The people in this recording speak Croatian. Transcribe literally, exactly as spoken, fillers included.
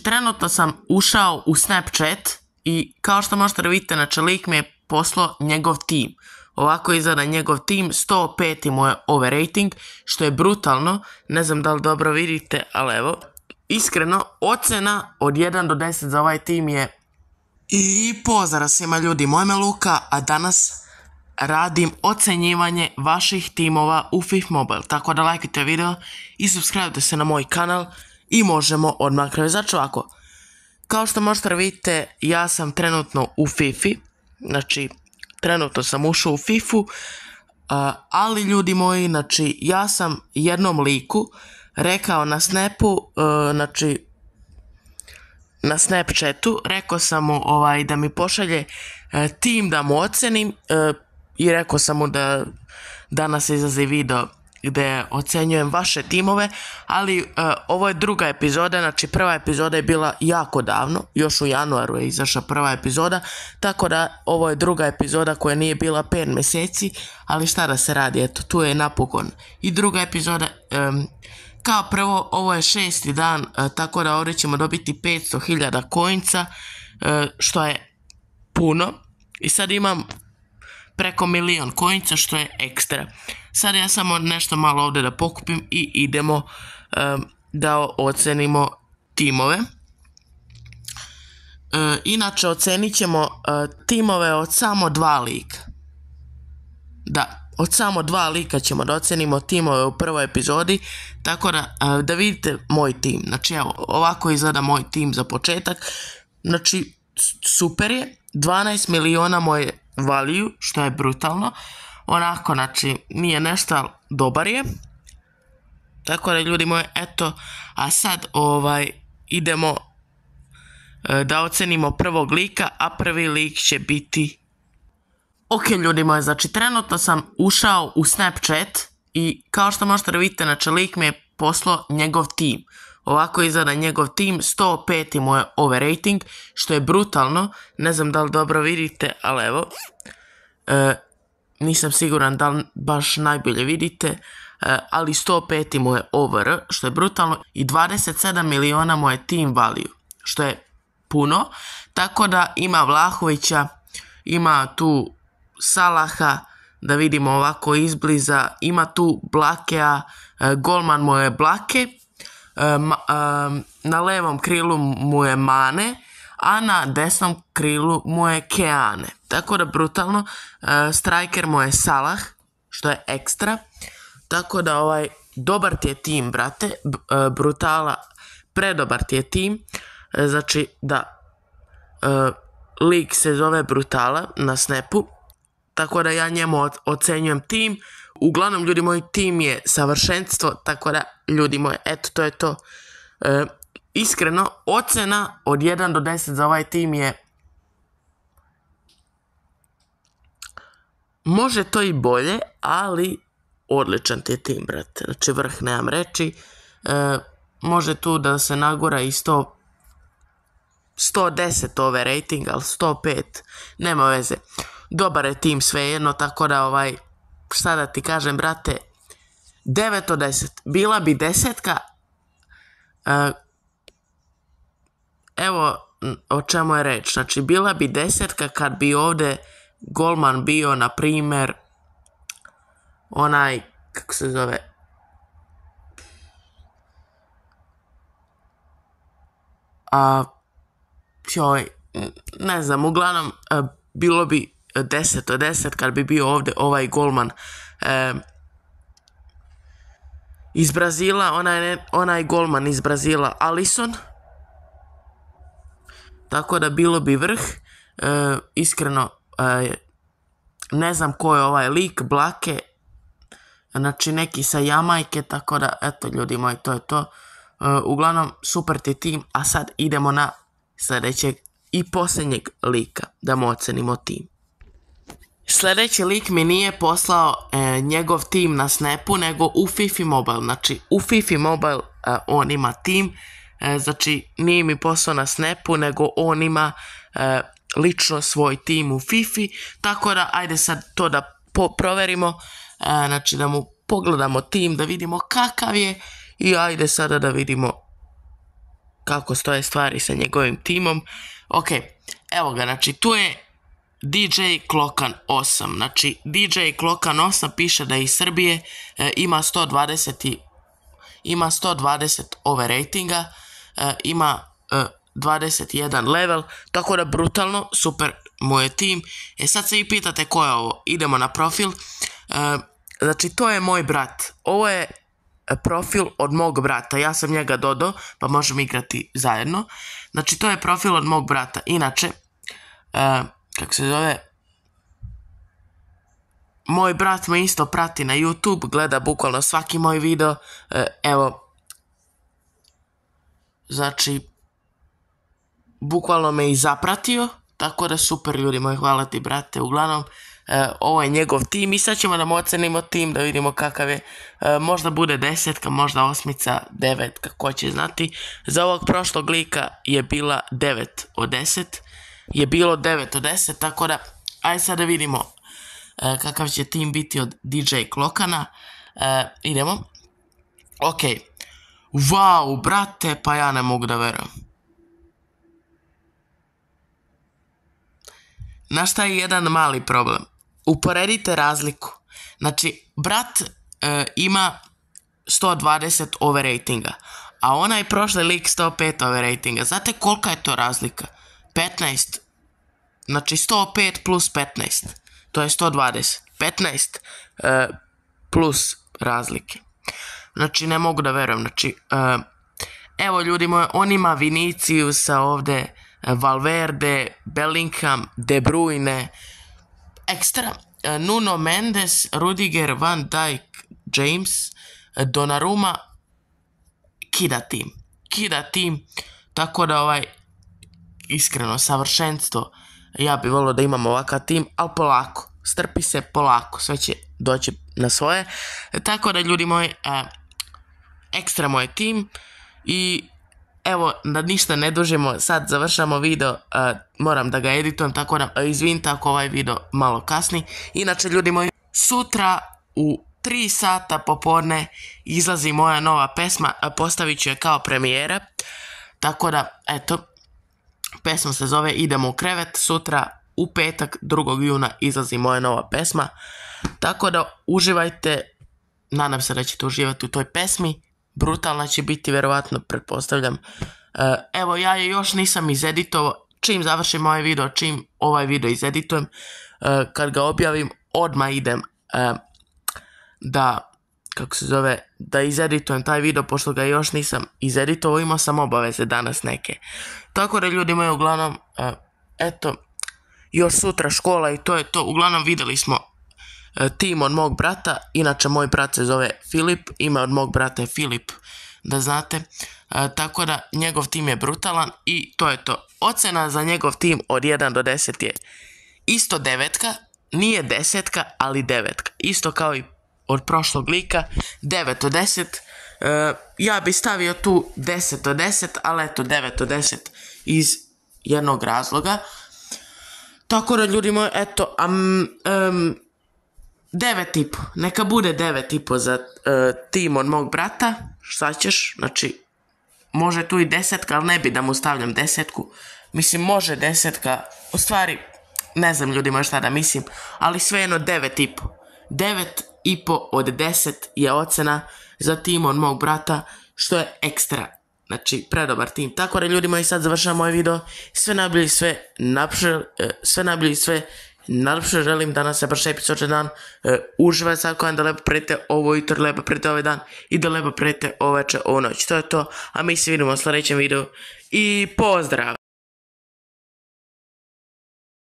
Trenutno sam ušao u Snapchat i kao što možete da vidite, znači lik mi je poslao njegov tim. Ovako izgleda njegov tim, sto pet mu je overrating, što je brutalno, ne znam da li dobro vidite, ali evo. Iskreno, ocena od jedan do deset za ovaj tim je... I pozdrav svima ljudi, moje ime Luka, a danas radim ocenjivanje vaših timova u FIFA Mobile. Tako da lajkujte video i subscribe se na moj kanal i možemo odmah krenuti. Znači ovako, kao što možete da vidite, ja sam trenutno u FIFA, znači trenutno sam ušao u FIFA, uh, ali ljudi moji, znači ja sam jednom liku rekao na Snapu, uh, znači na Snapchatu, rekao sam mu ovaj, da mi pošalje uh, tim da mu ocenim uh, i rekao sam mu da danas izlazi video gdje ocenjujem vaše timove, ali uh, ovo je druga epizoda, znači prva epizoda je bila jako davno, još u januaru je izašla prva epizoda, tako da ovo je druga epizoda koja nije bila pet mjeseci, ali šta da se radi, eto, tu je napokon i druga epizoda. Um, kao prvo, ovo je šesti dan, uh, tako da ovdje ćemo dobiti petsto hiljada coinca, uh, što je puno, i sad imam preko milion coinca, što je ekstra. Sad ja samo nešto malo ovdje da pokupim i idemo um, da ocenimo timove. Uh, inače, ocenit ćemo uh, timove od samo dva lika. Da, od samo dva lika ćemo da ocenimo timove u prvoj epizodi, tako da, uh, da vidite moj tim. Znači, evo, ovako izgleda moj tim za početak. Znači, super je, dvanaest miliona moje value, što je brutalno. Onako, znači, nije nešto, ali dobar je. Tako da, ljudi moji, eto, a sad, ovaj, idemo e, da ocenimo prvog lika, a prvi lik će biti... Ok, ljudi moji, znači, trenutno sam ušao u Snapchat i kao što možete da vidite, znači, lik mi je poslao njegov tim. Ovako izgleda njegov tim, sto pet mu je overrating, što je brutalno, ne znam da li dobro vidite, ali evo, e, nisam siguran da li baš najbolje vidite, e, ali sto pet mu je over, što je brutalno, i dvadeset sedam miliona mu je team value, što je puno, tako da ima Vlahovića, ima tu Salaha, da vidimo ovako izbliza, ima tu Blakea, e, golman mu je Blake, Um, um, na levom krilu mu je Mane, a na desnom krilu mu je Keane. Tako da brutalno, uh, striker mu je Salah, što je ekstra. Tako da ovaj, dobar ti je tim, brate, B uh, brutala, predobar ti je tim. Uh, znači da, uh, lik se zove Brutala na Snapu, tako da ja njemu ocenjujem tim. Uglavnom, ljudi, moj tim je savršenstvo, tako da, ljudi moji, eto, to je to. E, iskreno, ocena od jedan do deset za ovaj tim je... Može to i bolje, ali odličan ti je tim, brate. Znači, vrh, nemam reći. E, može tu da se nagura i sto... sto deset ove rating, ali sto pet, nema veze. Dobar je tim svejedno, tako da, ovaj... Šta da ti kažem, brate, devet od deset, bila bi desetka, uh, evo o čemu je reč, znači bila bi desetka kad bi ovdje golman bio, na primjer, onaj, kako se zove, a, joj, ne znam, uglavnom, uh, bilo bi deset od deset kad bi bio ovdje ovaj golman e, iz Brazila, onaj, onaj golman iz Brazila, Alisson. Tako da bilo bi vrh. E, iskreno, e, ne znam ko je ovaj lik, Blake, znači neki sa Jamajke, tako da, eto, ljudi moji, to je to. E, uglavnom, super ti tim, a sad idemo na sljedećeg i posljednjeg lika, da mu ocenimo tim. Sljedeći lik mi nije poslao e, njegov tim na Snapu, nego u FIFA Mobile. Znači, u FIFA Mobile e, on ima tim, e, znači nije mi poslao na Snapu, nego on ima e, lično svoj tim u FIFA. Tako da, ajde sad to da proverimo, e, znači da mu pogledamo tim, da vidimo kakav je, i ajde sada da vidimo kako stoje stvari sa njegovim timom. Ok, evo ga, znači tu je D J Klokan osam, znači D J Klokan osam piše da je iz Srbije, e, ima sto dvadeset ima sto dvadeset ove ratinga, e, ima e, dvadeset jedan level, tako da brutalno, super mu je tim. E sad se i pitate ko je ovo, idemo na profil, e, znači to je moj brat, ovo je profil od mog brata, ja sam njega dodao, pa možemo igrati zajedno, znači to je profil od mog brata, inače, e, kako se zove, moj brat me isto prati na YouTube, gleda bukvalno svaki moj video, e, evo, znači, bukvalno me i zapratio, tako da super ljudi moji, hvala ti brate, uglavnom, e, ovo je njegov tim i sad ćemo da mu ocenimo tim, da vidimo kakav je, e, možda bude desetka, možda osmica, devetka, ko će znati, za ovog prošlog lika je bila devet od deset, je bilo devet od deset, tako da, ajde sad da vidimo e, kakav će tim biti od D J Klokana, e, idemo, ok, wow, brate, pa ja ne mogu da verujem. Znaš šta je jedan mali problem? Uporedite razliku. Znači, brat e, ima sto dvadeset ove ratinga, a onaj prošli lik sto pet ove ratinga. Znate kolika je to razlika? petnaest. Znači, sto pet plus petnaest. To je sto dvadeset. petnaest e, plus razlike. Znači, ne mogu da verujem. Znači, e, evo ljudi moji, on ima Viniciusa ovde, Valverde, Bellingham, De Bruyne, ekstra, Nuno Mendes, Rudiger, Van Dijk, James, Donnarumma, kida tim, kida tim, tako da ovaj, iskreno, savršenstvo, ja bih volio da imam ovakav tim, ali polako, strpi se polako, sve će doći na svoje, tako da ljudi moji, ekstra moj tim i evo, da ništa ne dužimo, sad završamo video, uh, moram da ga editujem, tako da uh, izvinite ako ovaj video malo kasni. Inače, ljudi moji, sutra u tri sata popodne izlazi moja nova pesma, uh, postavit ću je kao premijera, tako da, eto, pesma se zove Idemo u krevet, sutra u petak drugog juna izlazi moja nova pesma, tako da uživajte, nadam se da ćete uživati u toj pesmi. Brutalna će biti, verovatno, pretpostavljam. Evo, ja je još nisam izeditovao, čim završim ovaj video, čim ovaj video izeditujem, kad ga objavim, odmah idem da, kako se zove, da izeditujem taj video, pošto ga još nisam izeditovao, imao sam obaveze danas neke. Tako da, ljudi moji, uglavnom, eto, još sutra škola i to je to, uglavnom videli smo tim od mog brata, inače moj brat se zove Filip, ime od mog brata je Filip, da znate, e, tako da njegov tim je brutalan i to je to. Ocena za njegov tim od jedan do deset je isto devetka, nije desetka, ali devetka, isto kao i od prošlog lika, devet od deset, e, ja bi stavio tu deset od deset, ali eto devet od deset iz jednog razloga, tako da ljudi moji, eto, am, um, devet i po, neka bude devet i po za uh, tim od mog brata, šta ćeš, znači, može tu i desetka, ali ne bi da mu stavljam desetku, mislim, može desetka, u stvari, ne znam ljudi moji šta da mislim, ali svejedno devet i po, devet i po od deset je ocena za tim od mog brata, što je ekstra, znači, predobar tim, tako da ljudi moji, sad završam ovaj video, sve najbolje, sve napše, sve najbolje, sve najlepše želim da nas se baš epizod dan, uh, uživajte sad kojem da lepo prete ovo jutro, lepo prete ovaj dan i da lepo prete oveče, ovo noć, to je to, a mi se vidimo u sljedećem videu i pozdrav!